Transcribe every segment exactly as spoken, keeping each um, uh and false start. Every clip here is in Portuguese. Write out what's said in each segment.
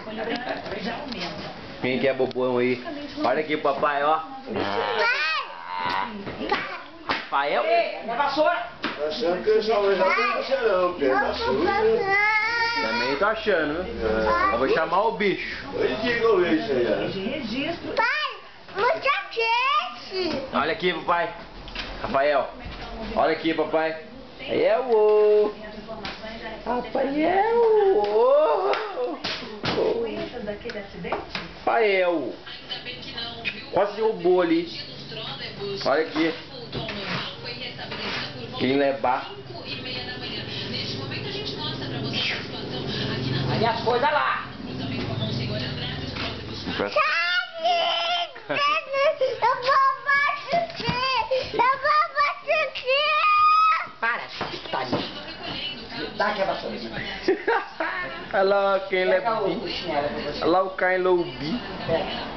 Quem que é bobão aí? Olha aqui, papai, ó. Rafael? É vassoura! Achando que eu só vejo você não, porque tá sujo. Também tô achando, viu? É. Eu vou chamar o bicho. Hoje dia que eu vejo isso aí, né? Pai, mostra quente. Olha aqui, papai. Rafael. Olha aqui, papai. É o Rafael. Rafael. Quase derrubou ali. Olha aqui. Quem levar. Aí as coisas lá! Eu vou assistir. Eu vou assistir. Para, tadinho. Dá aqui a vassoura. Olha lá quem Pega leva. o chinelo pra você. Olha lá o Caio Loubi. Pega.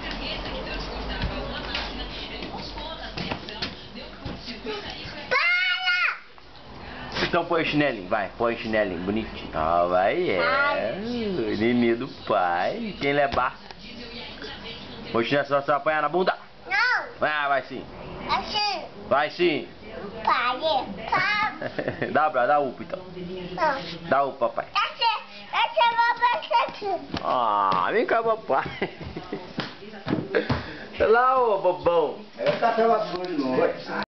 Então põe o chinelinho, vai, põe o chinelinho, bonitinho. Ah, vai, é. Nenê do pai. Quem levar? O chinelo só vai apanhar na bunda? Não, Vai, vai sim. assim. Vai sim. Pai, tá. Dá pra dá upa então. Não. Dá upa, papai. Essa, essa eu vou passar aqui. Ah, vem cá, papai. Olha lá, ô bobão. É catar vassoura de novo.